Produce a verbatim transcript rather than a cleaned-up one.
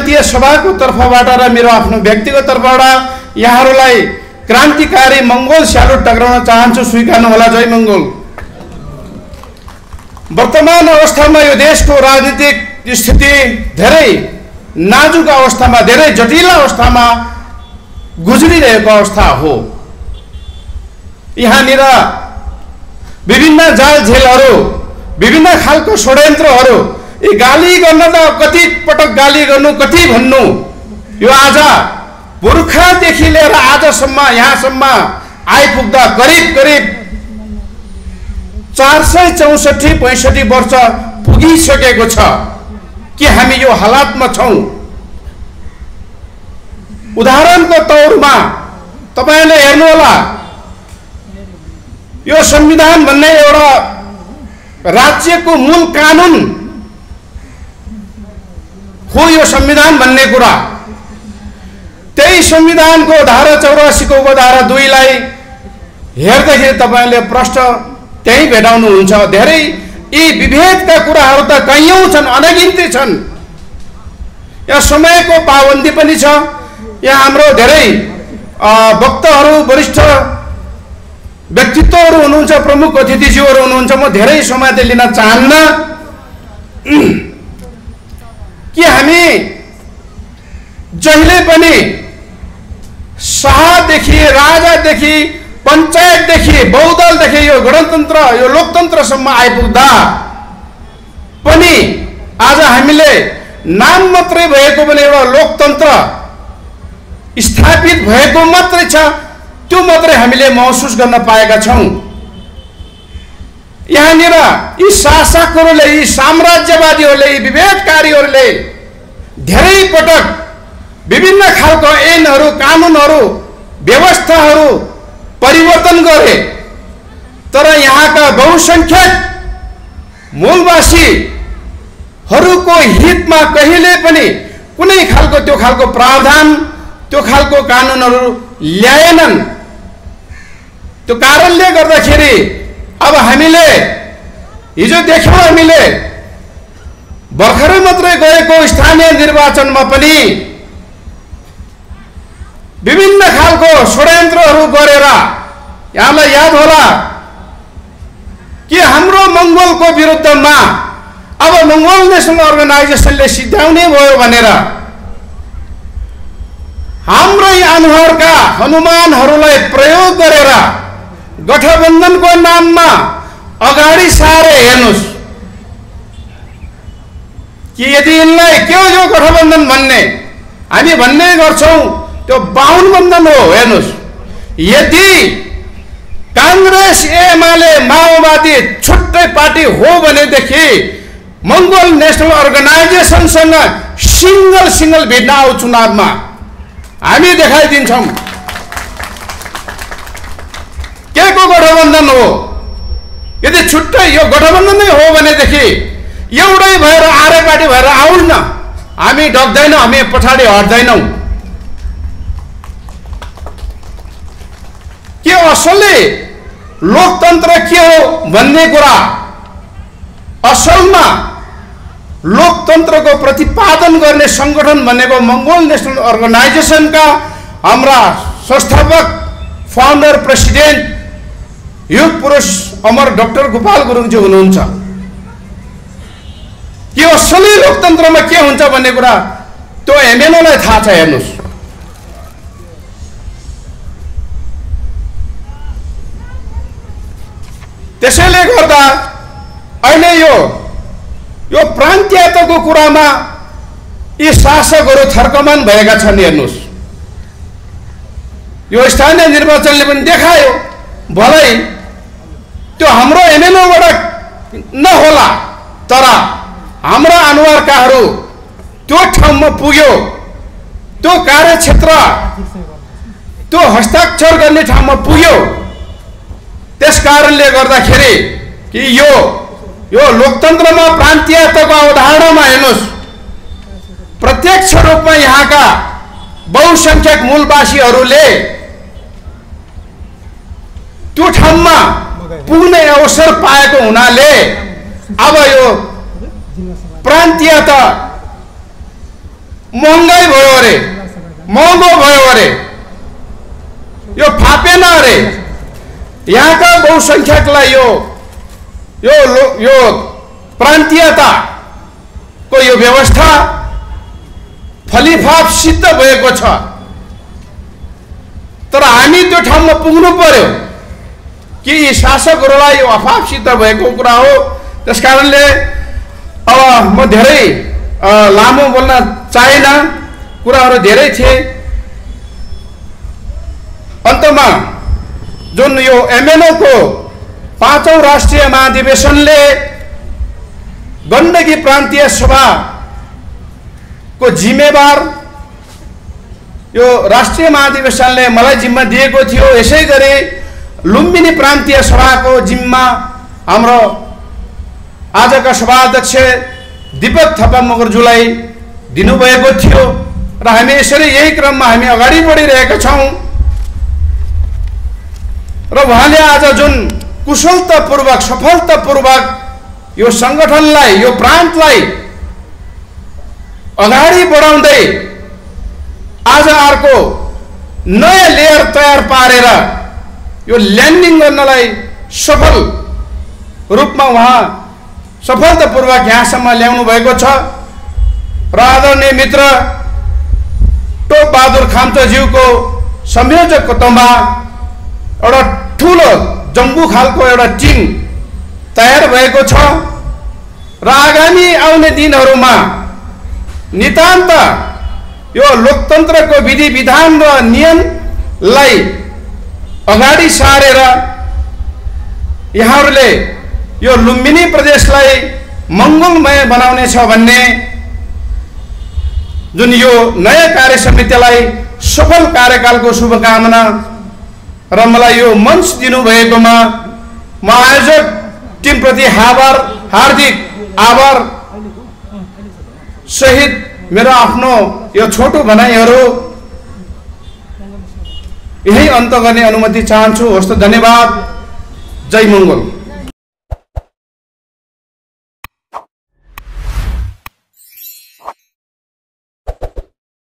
प्रान्तीय सभाको तर्फबाट र मेरो आफ्नो व्यक्तिगत तर्फबाट यहाँहरूलाई क्रान्तिकारी मंगोल स्यालुट टक्राउन चाहन्छु। स्वीकार्नु होला। जय मंगोल। वर्तमान अवस्थामा यो देशको राजनीतिक स्थिति धेरै नाजुक अवस्थामा, धेरै जटिल अवस्थामा गुज्रिरहेको अवस्था हो। यहाँनिर विभिन्न जाल झेलहरू, विभिन्न खालको षड्यन्त्रहरू, यी गाली गर्न त कति पटक गाली गर्नु, कति भन्नु, यो आज पुर्खादेखि लिएर आजसम्म यहाँसम्म आइपुग्दा करिब करिब चार सय चौसठी पैंसठी वर्ष पुगिसकेको छ कि हामी यो हालतमा छौं। उदाहरणको तौरमा तपाईले हेर्नु होला, यो संविधान भन्ने एउटा राज्यको मूल कानुन हो। यो संविधान भन्ने कुरा, त्यही संविधानको धारा चौरासी को उपधारा दुई लाई हेर्दाखेरि तपाईले प्रश्न त्यही भेटाउनुहुन्छ। धेरै यी विभेदका कुराहरू त कैयौं छन्, अनगिन्ती छन्। यहाँ समयको पाबन्दी पनि छ। यहाँ हाम्रो धेरै वक्ताहरू, वरिष्ठ व्यक्तित्वहरू हुनुहुन्छ, प्रमुख अतिथिज्यूहरू हुनुहुन्छ। म धेरै समय त लिन चाहन्न कि हामी जहिले पनि शाहदेखि, राजादेखि, पञ्चायतदेखि, बहुदलदेखि यो गणतन्त्र, यो लोकतन्त्रसम्म आइपुग्दा पनि आज हामीले नाम मात्रै भएको पनि एउटा लोकतन्त्र स्थापित भएको मात्रै छ, त्यो मात्रै हामीले महसुस गर्न पाएका छौं। यहाँनिर यी शासकहरूले, यी साम्राज्यवादीहरूले, यी विभेदकारीहरूले धेरै पटक विभिन्न खालको ऐनहरू, कानुनहरू, व्यवस्थाहरू परिवर्तन गरे, तर यहाँका बहुसंख्यक मूलवासीहरूको हितमा कहिले पनि कुनै खालको त्यो खालको प्रावधान, त्यो खालको कानुनहरू ल्याएनन्। त्यो कारणले गर्दाखेरि अब हामीले हिजो देख्यौं, हामीले भर्खरै मात्रै गएको स्थानीय निर्वाचनमा पनि विभिन्न खालको षड्यन्त्रहरू गरेर, यहाँलाई याद होला कि हाम्रो मंगोलको विरुद्धमा अब मंगोल नेशनल अर्गनाइजेसनले सिद्ध्याउने भयो भनेर हाम्रै अनुहारका हनुमानहरूलाई प्रयोग गरेर गठबन्धनको नाममा अगाडि सारे। हेर्नुस् कि यदि यिनलाई के हो यो गठबन्धन भन्ने, हामी भन्ने गर्छौं त्यो बाहुन बन्धन हो। हेर्नुस्, यदि कांग्रेस, एमाले, माओवादी छुट्टै पार्टी हो भनेदेखि मंगोल नेशनल अर्गनाइजेसनसँग सिंगल सिंगल भिड्न आउ चुनावमा हामी देखाइदिन्छौं के को गठबन्धन हो। यदि छुट्टै यो गठबन्धन नै हो भनेदेखि एउटै भएर, आरे पार्टी भएर आउन् न, हामी डक्दैनौं, हामी पछाडि हट्दैनौं। के असली लोकतन्त्र के हो भन्ने कुरा, असलमा लोकतन्त्रको प्रतिपादन गर्ने संगठन भनेको मंगोल नेशनल अर्गनाइजेसनका हाम्रा संस्थापक, फाउन्डर, प्रेसिडेन्ट, युग पुरुष अमर डाक्टर गोपाल गुरुङजी हुनुहुन्छ। के असली लोकतन्त्रमा के हुन्छ भन्ने कुरा त्यो एमएनओलाई थाहा छ। हेर्नुस्, त्यसैले गर्दा अहिले यो यो प्रान्तीयताको कुरामा यी शासकहरू थर्कमान भएका छन्। हेर्नुस्, यो स्थानीय निर्वाचनले पनि देखायो, भलै त्यो हाम्रो एमएनओबाट नहोला, तर हाम्रा अनुहारकाहरू त्यो ठाउँमा पुग्यो, त्यो कार्यक्षेत्र, त्यो हस्ताक्षर गर्ने ठाउँमा पुग्यो। त्यस कारणले गर्दाखेरि कि यो यो लोकतन्त्रमा प्रान्तीयताको अवधारणामा हेर्नुस्, प्रत्यक्ष रूपमा यहाँका बहुसंख्यक मूलवासीहरूले त्यो ठाउँमा पुग्ने अवसर पाएको हुनाले अब यो प्रान्तीयता महँगाई भयो अरे, महँगो भयो अरे, यो फापेन अरे। यहाँका बहुसंख्यकलाई यो यो यो प्रान्तीयताको यो व्यवस्था फलिफाप सिद्ध भएको छ। तर हामी त्यो ठाउँमा पुग्नु पर्यो कि यी शासकहरूलाई यो अफाप सिद्ध भएको कुरा हो। त्यसकारणले अब म धेरै लामो बोल्न चाहेन, कुराहरू धेरै थिए। अन्तमा जुन यो एमएनओ को पाँचौं राष्ट्रिय महाधिवेशनले गण्डकी प्रान्तीय सभा को जिम्मेवार यो राष्ट्रिय महाधिवेशनले मलाई जिम्मा दिएको थियो। यसैगरी लुम्बिनी प्रान्तीय सभाको जिम्मा हाम्रो आजका सभाध्यक्ष दीपक थापा मगरजुलाई दिनुभएको थियो र हामी यसरी यही क्रममा हामी अगाडि बढिरहेका छौं। र उहाँले आज जुन कुशलतापूर्वक सफलतापूर्वक यो संगठनलाई यो प्रान्तलाई अगाडि बढाउँदै आज अर्को नयाँ लेयर तयार पारेर यो ल्यान्डिङ गर्नलाई सफल रूपमा उहाँ सफलतापूर्वक यहाँसम्म ल्याउनु भएको छ। र आदरणीय मित्र टोप बहादुर खाम्चाज्यूको संयोजकको तहमा एउटा ठुलो जम्बू खालको एउटा टिम तयार भएको छ र आगामी आउने दिनहरूमा नितान्त यो लोकतन्त्रको विधि विधान र नियमलाई अगाडि सारेर यहाँहरूले यो लुम्बिनी प्रदेशलाई मंगलमय बनाउने छ भन्ने जुन यो नयाँ कार्य समितिलाई सफल कार्यकालको शुभकामना र मलाई यो मञ्च दिनुभएकोमा म आयोजक टिम प्रति आभार हार्दिक आभार सहित मेरो आफ्नो यो छोटो भनाइहरू यही अन्त गर्ने अनुमति चाहन्छु। हस्त धन्यवाद। जय मंगल।